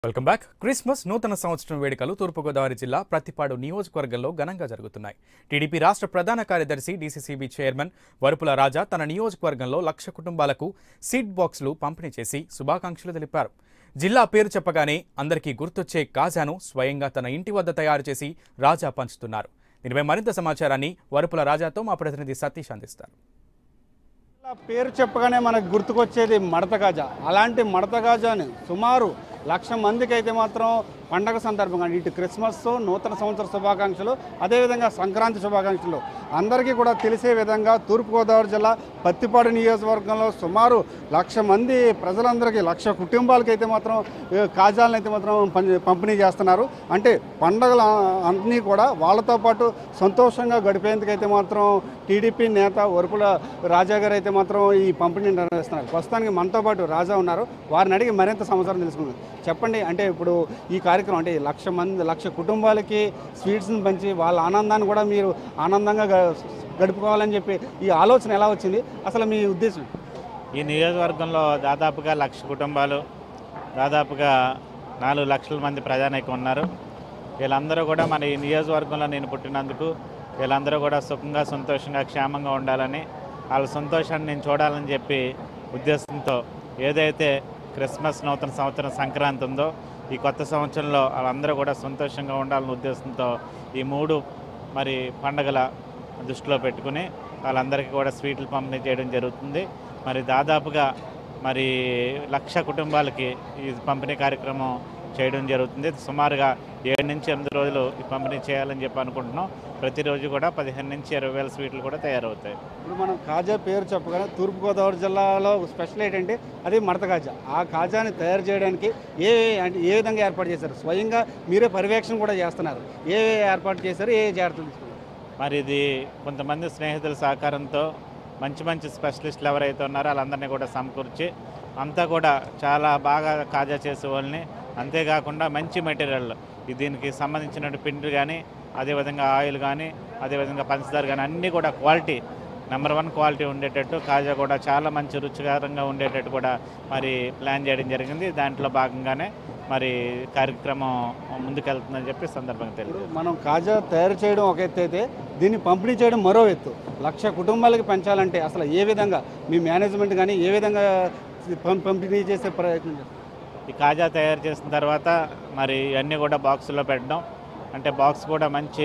Welcome back. Christmas నూతన సంవత్సరం వేడుకలు తూర్పుగోదావరి జిల్లా ప్రతిపాడు నియోజకవర్గంలో ఘనంగా జరుగుతున్నాయి. టీడీపీ రాష్ట్ర ప్రధాన కార్యదర్శి డీసీసీబీ చైర్మన్ వరుపుల రాజా తన నియోజకవర్గంలో 1,00,000 కుటుంబాలకు సీడ్ బాక్సులు పంపిణీ చేసి శుభాకాంక్షలు తెలిపారు. జిల్లా పేరు చెప్పగానే అందరికీ గుర్తొచ్చే కాజాను స్వయంగా తన ఇంటి వద్ద తయారు చేసి రాజా పంచుతున్నారు. దీనిపై మరింత సమాచారాన్ని వరుపుల రాజాతో మా ప్రతినిధి సతీష్ అందిస్తారు. పేరు చెప్పగానే మనకు గుర్తుకొచ్చేది మడత కాజా. అలాంటి మడత కాజాని సుమారు 1,00,000 మందికి అయితే మాత్రం పండగ సందర్భంగా ఇటు క్రిస్మస్, నూతన సంవత్సర శుభాకాంక్షలు, అదేవిధంగా సంక్రాంతి శుభాకాంక్షలు అందరికీ కూడా తెలిసే విధంగా తూర్పుగోదావరి జిల్లా పత్తిపాడు నియోజకవర్గంలో సుమారు 1,00,000 మంది ప్రజలందరికీ 1,00,000 కుటుంబాలకి అయితే మాత్రం కాజాలను అయితే మాత్రం పంపిణీ చేస్తున్నారు. అంటే పండగలు అన్నీ కూడా వాళ్ళతో పాటు సంతోషంగా గడిపేందుకైతే మాత్రం టీడీపీ నేత వరుపుల రాజా గారు అయితే మాత్రం ఈ పంపిణీ నిర్వహిస్తున్నారు. ప్రస్తుతానికి మనతో పాటు రాజా ఉన్నారు. వారిని అడిగి మరింత సమాచారం తెలుసుకుందాం. చెప్పండి, అంటే ఇప్పుడు ఈ కార్యక్రమం అంటే 1,00,000 కుటుంబాలకి స్వీట్స్ని పంచి వాళ్ళ ఆనందాన్ని కూడా మీరు ఆనందంగా గడుపుకోవాలని చెప్పి ఈ ఆలోచన ఎలా వచ్చింది, అసలు మీ ఉద్దేశం? ఈ నియోజకవర్గంలో దాదాపుగా 1,00,000 కుటుంబాలు, దాదాపుగా 4,00,000 మంది ప్రజానీకం ఉన్నారు. వీళ్ళందరూ కూడా మన ఈ నియోజకవర్గంలో నేను పుట్టినందుకు వీళ్ళందరూ కూడా సుఖంగా, సంతోషంగా, క్షేమంగా ఉండాలని, వాళ్ళ సంతోషాన్ని నేను చూడాలని చెప్పి ఉద్దేశంతో ఏదైతే క్రిస్మస్, నూతన సంవత్సరం, సంక్రాంతి ఉందో ఈ కొత్త సంవత్సరంలో వాళ్ళందరూ కూడా సంతోషంగా ఉండాలనే ఉద్దేశంతో ఈ 3 మరి పండుగల దృష్టిలో పెట్టుకుని వాళ్ళందరికీ కూడా స్వీట్లు పంపిణీ చేయడం జరుగుతుంది. మరి దాదాపుగా మరి 1,00,000 కుటుంబాలకి ఈ పంపిణీ కార్యక్రమం చేయడం జరుగుతుంది. సుమారుగా 7 నుంచి 8 రోజులు ఈ పంపిణీ చేయాలని చెప్పి అనుకుంటున్నాం. ప్రతిరోజు కూడా 15 నుంచి 20,000 స్వీట్లు కూడా తయారవుతాయి. ఇప్పుడు మనం కాజా పేరు చెప్పగానే తూర్పుగోదావరి జిల్లాలో స్పెషల్ ఏంటంటే అది మడత కాజా. ఆ కాజాని తయారు చేయడానికి ఏ విధంగా ఏర్పాటు చేశారు? స్వయంగా మీరే పర్యవేక్షణ కూడా చేస్తున్నారు. ఏ ఏర్పాటు చేశారు, ఏ జాగ్రత్తలు తీసుకున్నారు? మరి ఇది కొంతమంది స్నేహితుల సహకారంతో మంచి స్పెషలిస్టులు ఎవరైతే ఉన్నారో వాళ్ళందరినీ కూడా సమకూర్చి అంతా కూడా చాలా బాగా కాజా చేసే వాళ్ళని, అంతేకాకుండా మంచి మెటీరియల్ దీనికి సంబంధించిన పిండి కానీ, అదేవిధంగా ఆయిల్ కానీ, అదేవిధంగా పంచదార కానీ అన్నీ కూడా క్వాలిటీ నెంబర్ 1 క్వాలిటీ ఉండేటట్టు, కాజా కూడా చాలా మంచి రుచికరంగా ఉండేటట్టు కూడా మరి ప్లాన్ చేయడం జరిగింది. దాంట్లో భాగంగానే మరి కార్యక్రమం ముందుకెళ్తుందని చెప్పి సందర్భంగా తెలియదు. మనం కాజా తయారు చేయడం ఒక ఎత్తు అయితే దీన్ని పంపిణీ చేయడం మరో ఎత్తు. 1,00,000 కుటుంబాలకి పెంచాలంటే అసలు ఏ విధంగా మీ మేనేజ్మెంట్ కానీ ఏ విధంగా పంపిణీ చేసే ప్రయత్నం చేస్తారు? ఈ కాజా తయారు చేసిన తర్వాత మరి అన్నీ కూడా బాక్సుల్లో పెట్టడం, అంటే బాక్స్ కూడా మంచి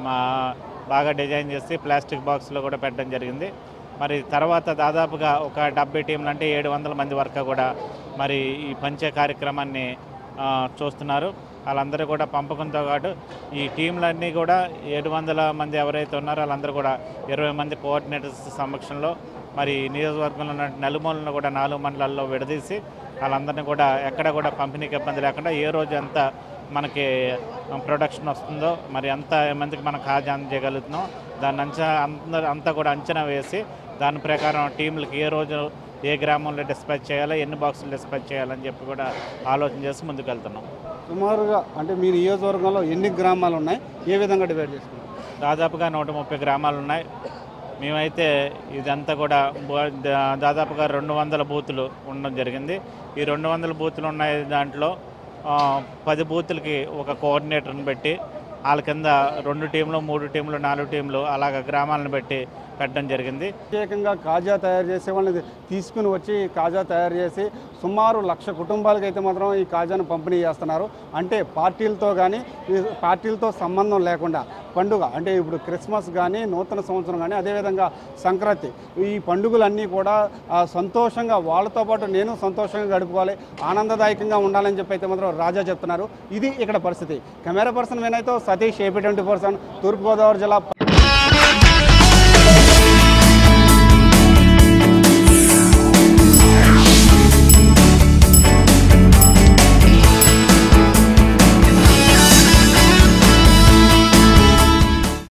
బాగా డిజైన్ చేసి ప్లాస్టిక్ బాక్స్లో కూడా పెట్టడం జరిగింది. మరి తర్వాత దాదాపుగా ఒక 70 టీంలు అంటే 700 మంది వరకు కూడా మరి ఈ పంచే కార్యక్రమాన్ని చూస్తున్నారు. వాళ్ళందరూ కూడా పంపకంతో పాటు ఈ టీంలన్నీ కూడా 700 మంది ఎవరైతే ఉన్నారో వాళ్ళందరూ కూడా 20 మంది కోఆర్డినేటర్స్ సమక్షంలో మరి నియోజకవర్గంలో ఉన్న నలుమూలను కూడా 4 మండలాల్లో విడదీసి వాళ్ళందరినీ కూడా ఎక్కడ కూడా పంపిణీకి ఇబ్బంది లేకుండా ఏ రోజు ఎంత మనకి ప్రొడక్షన్ వస్తుందో మరి ఎంత మందికి మనం కాజా అందజేయగలుగుతున్నాం దాన్ని అంతా కూడా అంచనా వేసి దాని ప్రకారం టీంలకి ఏ రోజు ఏ గ్రామంలో డిస్పాచ్ చేయాలో, ఎన్ని బాక్సులు డిస్పాచ్ చేయాలని చెప్పి కూడా ఆలోచన చేసి ముందుకు వెళ్తున్నాం. సుమారుగా అంటే మీ నియోజకవర్గంలో ఎన్ని గ్రామాలు ఉన్నాయి, ఏ విధంగా డివైడ్ చేసుకున్నారు? దాదాపుగా 130 గ్రామాలు ఉన్నాయి. మేమైతే ఇదంతా కూడా దాదాపుగా 200 బూతులు ఉండడం జరిగింది. ఈ 200 బూతులు ఉన్నాయి. దాంట్లో 10 బూతులకి ఒక కోఆర్డినేటర్ని పెట్టి వాళ్ళ కింద 2 టీంలు, 3 టీంలు, 4 టీంలు అలాగ గ్రామాలను పెట్టి పెట్టడం జరిగింది. ప్రత్యేకంగా కాజా తయారు చేసే వాళ్ళని తీసుకుని వచ్చి కాజా తయారు చేసి సుమారు 1,00,000 కుటుంబాలకి అయితే మాత్రం ఈ కాజాను పంపిణీ చేస్తున్నారు. అంటే పార్టీలతో కానీ పార్టీలతో సంబంధం లేకుండా పండుగ అంటే ఇప్పుడు క్రిస్మస్ కానీ, నూతన సంవత్సరం కానీ, అదేవిధంగా సంక్రాంతి, ఈ పండుగలన్నీ కూడా సంతోషంగా వాళ్ళతో పాటు నేను సంతోషంగా గడుపుకోవాలి, ఆనందదాయకంగా ఉండాలని చెప్పి అయితే మాత్రం రాజా చెప్తున్నారు. ఇది ఇక్కడ పరిస్థితి. కెమెరా పర్సన్ వినయ్తో సతీష్, AP24 తూర్పుగోదావరి జిల్లా.